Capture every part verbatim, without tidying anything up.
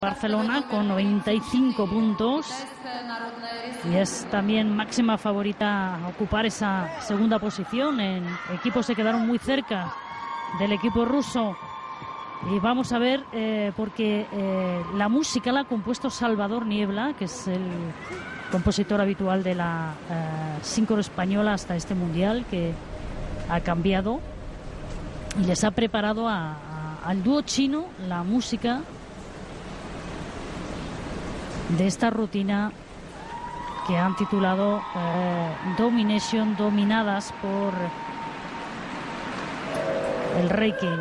Barcelona con noventa y cinco puntos y es también máxima favorita a ocupar esa segunda posición. En equipos se quedaron muy cerca del equipo ruso. Y vamos a ver, eh, porque eh, la música la ha compuesto Salvador Niebla, que es el compositor habitual de la eh, síncoro española hasta este mundial, que ha cambiado y les ha preparado a, a, al dúo chino la música de esta rutina que han titulado eh, Domination, dominadas por el Rey King.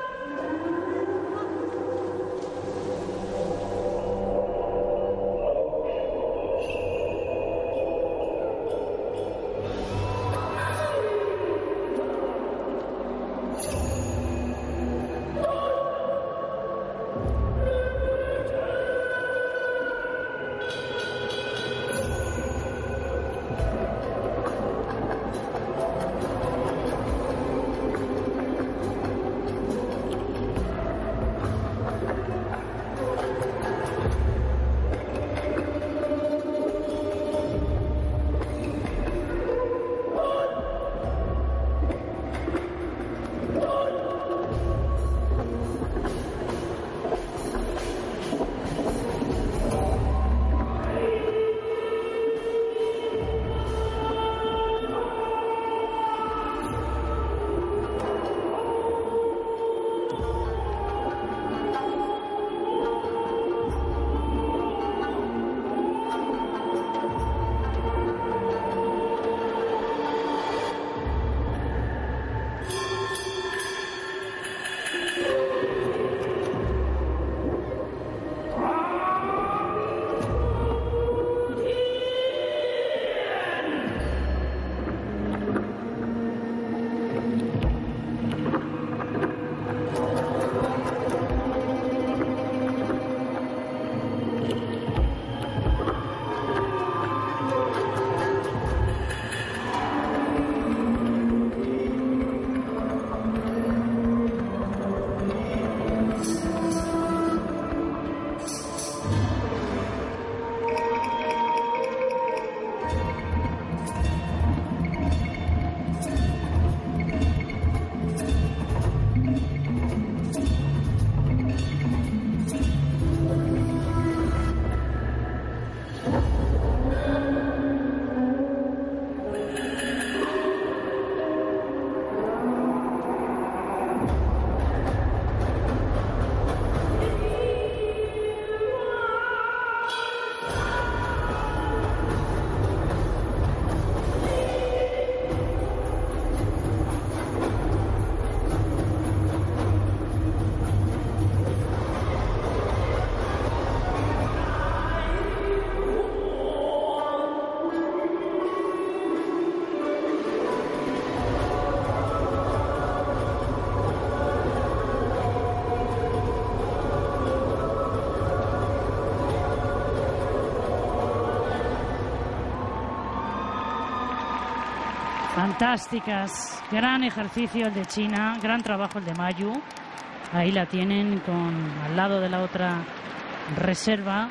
Fantásticas, gran ejercicio el de China, gran trabajo el de Mayu. Ahí la tienen con al lado de la otra reserva,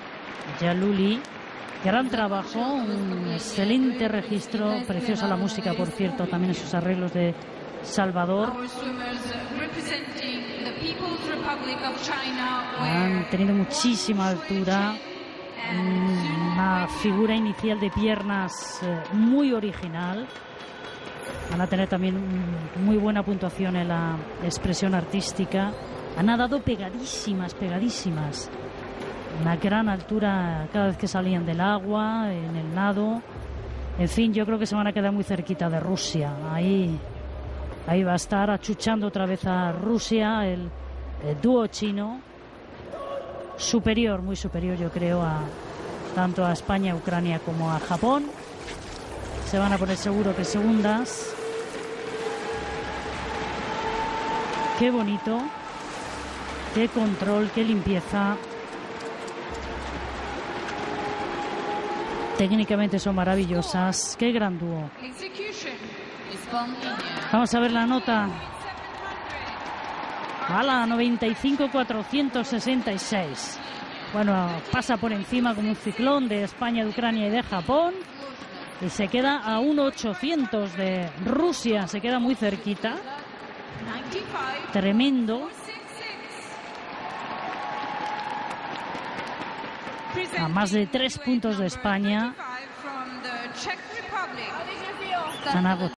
Yaluli. Gran trabajo, un excelente registro, preciosa la música, por cierto, también esos arreglos de Salvador. Han tenido muchísima altura, una figura inicial de piernas muy original. Van a tener también muy buena puntuación en la expresión artística. Han nadado pegadísimas, pegadísimas. Una gran altura cada vez que salían del agua, en el nado. En fin, yo creo que se van a quedar muy cerquita de Rusia. Ahí, ahí va a estar achuchando otra vez a Rusia el, el dúo chino. Superior, muy superior yo creo a tanto a España, Ucrania como a Japón. Se van a poner seguro que segundas. Qué bonito, qué control, qué limpieza. Técnicamente son maravillosas. Qué gran dúo. Vamos a ver la nota. A la noventa y cinco cuatrocientos sesenta y seis. Bueno, pasa por encima como un ciclón de España, de Ucrania y de Japón. Y se queda a uno ochocientos de Rusia, se queda muy cerquita. Tremendo. A más de tres puntos de España. Se han agotado.